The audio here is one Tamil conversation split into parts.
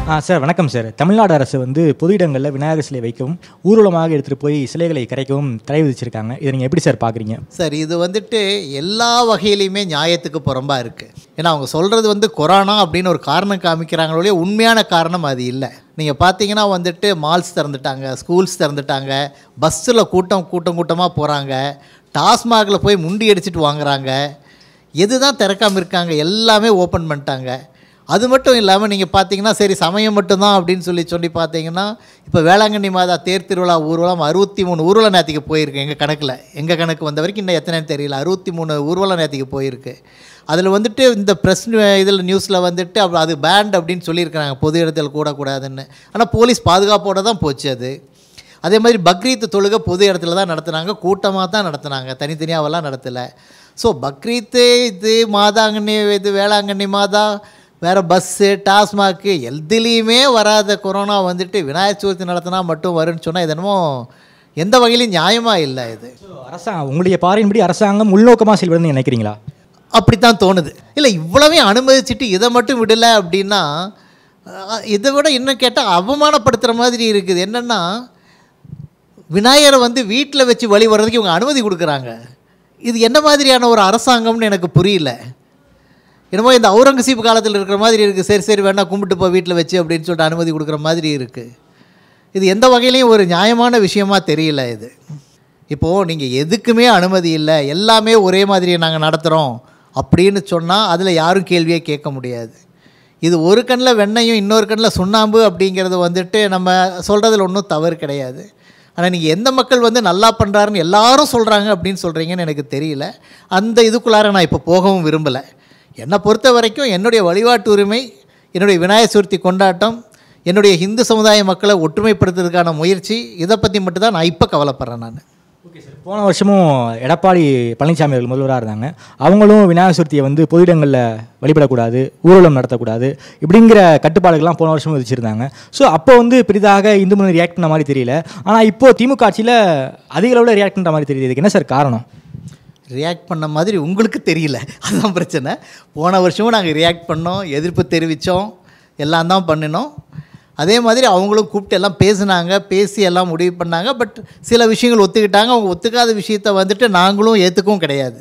சார் வணக்கம் சார். தமிழ்நாடு அரசு வந்து பொது இடங்களில் விநாயகர் சிலை வைக்கவும் ஊர்வலமாக எடுத்துகிட்டு போய் சிலைகளை கரைக்கவும் தடை விதிச்சிருக்காங்க. இதை நீங்கள் எப்படி சார் பார்க்குறீங்க? சார் இது வந்துட்டு எல்லா வகையிலையுமே நியாயத்துக்கு புறம்பாக இருக்குது. ஏன்னா அவங்க சொல்கிறது வந்து கொரோனா அப்படின்னு ஒரு காரணம் காமிக்கிறாங்களே, உண்மையான காரணம் அது இல்லை. நீங்கள் பார்த்தீங்கன்னா வந்துட்டு மால்ஸ் திறந்துட்டாங்க, ஸ்கூல்ஸ் திறந்துட்டாங்க, பஸ்ஸில் கூட்டமாக போகிறாங்க, டாஸ்மாகில் போய் முண்டி அடிச்சுட்டு வாங்குறாங்க. எது தான் திறக்காமல் இருக்காங்க? எல்லாமே ஓப்பன் பண்ணிட்டாங்க. அது மட்டும் இல்லாமல் நீங்கள் பார்த்தீங்கன்னா சரி சமயம் மட்டும்தான் அப்படின்னு சொல்லி பார்த்தீங்கன்னா இப்போ வேளாங்கண்ணி மாதா தேர் திருவிழா ஊர்வலம் 63 ஊர்வலம் நேற்றுக்கு போயிருக்கு. எங்கள் கணக்கு வந்த வரைக்கும் இன்னும் எத்தனைன்னு தெரியல. 63 ஊர்வலம் நேற்றுக்கு போயிருக்கு. அதில் வந்துட்டு இந்த ப்ரெஸ் இதில் நியூஸில் வந்துட்டு அது பேண்ட் அப்படின்னு சொல்லியிருக்கிறாங்க, பொது இடத்தில் கூடக்கூடாதுன்னு. ஆனால் போலீஸ் பாதுகாப்போடு தான் போச்சு அது. அதே மாதிரி பக்ரீத் தொழுகை பொது இடத்துல தான் நடத்துனாங்க, கூட்டமாக தான் நடத்துனாங்க, தனித்தனியாவெல்லாம் நடத்தலை. ஸோ பக்ரீத்து இது மாதாங்கண்ணி இது வேளாங்கண்ணி மாதா வேறு பஸ்ஸு டாஸ்மாக்கு எதுலேயுமே வராத கொரோனா வந்துட்டு விநாயகர் சதுர்த்தி நடத்தினா மட்டும் வரும்னு சொன்னால் இது என்னமோ எந்த வகையிலும் நியாயமாக இல்லை. இது அரசாங்கம் உங்களுடைய பார்வையின்படி அரசாங்கம் உள்நோக்கமாக செயல்படுன்னு நினைக்கிறீங்களா? அப்படித்தான் தோணுது. இல்லை இவ்வளவே அனுமதிச்சுட்டு இதை மட்டும் விடலை அப்படின்னா இதை விட இன்னும் கேட்டால் அவமானப்படுத்துகிற மாதிரி இருக்குது. என்னென்னா விநாயகரை வந்து வீட்டில் வச்சு வழிபடுறதுக்கு இவங்க அனுமதி கொடுக்குறாங்க. இது என்ன மாதிரியான ஒரு அரசாங்கம்னு எனக்கு புரியல. என்னமோ இந்த அவுரங்கசீப் காலத்தில் இருக்கிற மாதிரி இருக்குது. சரி வேணா கும்பிட்டு போ வீட்டில் வச்சு அப்படின்னு சொல்லிட்டு அனுமதி கொடுக்குற மாதிரி இருக்குது. இது எந்த வகையிலையும் ஒரு நியாயமான விஷயமா தெரியல. இது இப்போது நீங்கள் எதுக்குமே அனுமதி இல்லை, எல்லாமே ஒரே மாதிரி நாங்கள் நடத்துகிறோம் அப்படின்னு சொன்னால் அதில் யாரும் கேள்வியே கேட்க முடியாது. இது ஒரு கண்ணில் வெண்ணையும் இன்னொரு கண்ணில் சுண்ணாம்பு அப்படிங்கிறது வந்துட்டு நம்ம சொல்கிறதுல ஒன்றும் தவறு கிடையாது. ஆனால் நீங்கள் எந்த மக்கள் வந்து நல்லா பண்ணுறாருன்னு எல்லாரும் சொல்கிறாங்க அப்படின்னு சொல்கிறீங்கன்னு எனக்கு தெரியல. அந்த இதுக்குள்ளார நான் இப்போ போகவும் விரும்பலை. என்னை பொறுத்த வரைக்கும் என்னுடைய வழிபாட்டு உரிமை, என்னுடைய விநாயகர் சதுர்த்தி கொண்டாட்டம், என்னுடைய இந்து சமுதாய மக்களை ஒற்றுமைப்படுத்துறதுக்கான முயற்சி, இதை பற்றி மட்டும்தான் நான் இப்போ கவலைப்படுறேன். நான் ஓகே சார். போன வருஷமும் எடப்பாடி பழனிசாமி அவர்கள் முதல்வராக இருந்தாங்க. அவங்களும் விநாயகர் சதுர்த்தியை வந்து பொது இடங்களில் வழிபடக்கூடாது, ஊர்வலம் நடத்தக்கூடாது இப்படிங்கிற கட்டுப்பாடுகள்லாம் போன வருஷமும் விதிச்சிருந்தாங்க. ஸோ அப்போ வந்து பெரிதாக இந்து முன்னணி ரியாக்ட் பண்ண மாதிரி தெரியல. ஆனால் இப்போது திமுக ஆட்சியில் அதிக அளவில் ரியாக்ட் பண்ணுற மாதிரி தெரியுது. இதுக்கு என்ன சார் காரணம்? ரியாக்ட் பண்ண மாதிரி உங்களுக்கு தெரியல, அதுதான் பிரச்சனை. போன வருஷமும் நாங்கள் ரியாக்ட் பண்ணோம், எதிர்ப்பு தெரிவித்தோம், எல்லாம் தான் பண்ணினோம். அதே மாதிரி அவங்களும் கூப்பிட்டு எல்லாம் பேசினாங்க, பேசி எல்லாம் முடிவு பண்ணாங்க. பட் சில விஷயங்கள் ஒத்துக்கிட்டாங்க. அவங்க ஒத்துக்காத விஷயத்தை வந்துட்டு நாங்களும் ஏற்றுக்கவும் கிடையாது.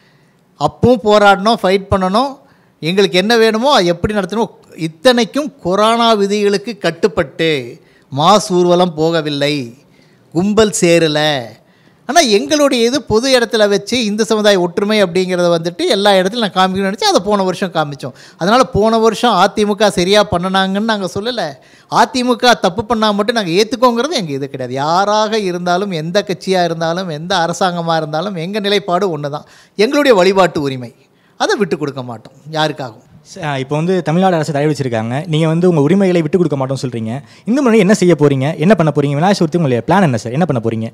அப்பவும் போராடணும், ஃபைட் பண்ணணும், எங்களுக்கு என்ன வேணுமோ அது எப்படி நடத்தணும். இத்தனைக்கும் கொரோனா விதிகளுக்கு கட்டுப்பட்டு மாஸ் ஊர்வலம் போகவில்லை, கும்பல் சேரலை. ஆனால் எங்களுடைய இது பொது இடத்துல வச்சு இந்து சமுதாய ஒற்றுமை அப்படிங்கிறத வந்துட்டு எல்லா இடத்துலையும் நான் காமிக்கணும்னு நினச்சி அதை போன வருஷம் காமித்தோம். அதனால் போன வருஷம் அதிமுக சரியாக பண்ணினாங்கன்னு நாங்கள் சொல்லலை. அதிமுக தப்பு பண்ணால் மட்டும் நாங்கள் ஏற்றுக்கோங்கிறது எங்கள் இது கிடையாது. யாராக இருந்தாலும், எந்த கட்சியாக இருந்தாலும், எந்த அரசாங்கமாக இருந்தாலும் எங்கள் நிலைப்பாடு ஒன்று தான். எங்களுடைய வழிபாட்டு உரிமை, அதை விட்டு கொடுக்க மாட்டோம் யாருக்காகவும். இப்போ வந்து தமிழ்நாடு அரசு தடை வச்சிருக்காங்க. நீங்கள் வந்து உங்கள் உரிமைகளை விட்டு கொடுக்க மாட்டோம்னு சொல்கிறீங்க. இந்து முன்னணி என்ன செய்ய போகிறீங்க, என்ன பண்ண போகிறீங்க? விநாயகர் சதுர்த்தி உங்களுடைய பிளான் என்ன சார்? என்ன பண்ண போகிறீங்க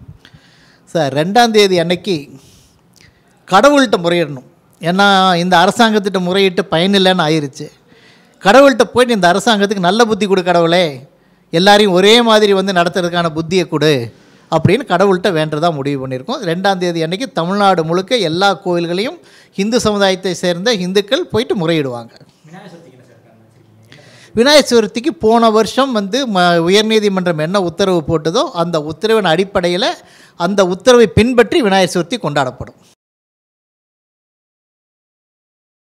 சார்? 2ஆம் தேதி அன்னைக்கு கடவுள்கிட்ட முறையிடணும். ஏன்னா இந்த அரசாங்கத்திட்ட முறையிட்டு பயனில்லைன்னு ஆயிடுச்சு. கடவுள்கிட்ட போயிட்டு இந்த அரசாங்கத்துக்கு நல்ல புத்தி கொடு கடவுளே, எல்லாரையும் ஒரே மாதிரி வந்து நடத்துறதுக்கான புத்தியை கொடு அப்படின்னு கடவுள்கிட்ட வேண்டதாக முடிவு பண்ணியிருக்கோம். 2ஆம் தேதி அன்னைக்கு தமிழ்நாடு முழுக்க எல்லா கோயில்களையும் இந்து சமுதாயத்தை சேர்ந்த இந்துக்கள் போயிட்டு முறையிடுவாங்க. விநாயகர் சதுர்த்திக்கு போன வருஷம் வந்து உயர்நீதிமன்றம் என்ன உத்தரவு போட்டதோ அந்த உத்தரவின் அடிப்படையில் அந்த உத்தரவை பின்பற்றி விநாயகர் சதுர்த்தி கொண்டாடப்படும்.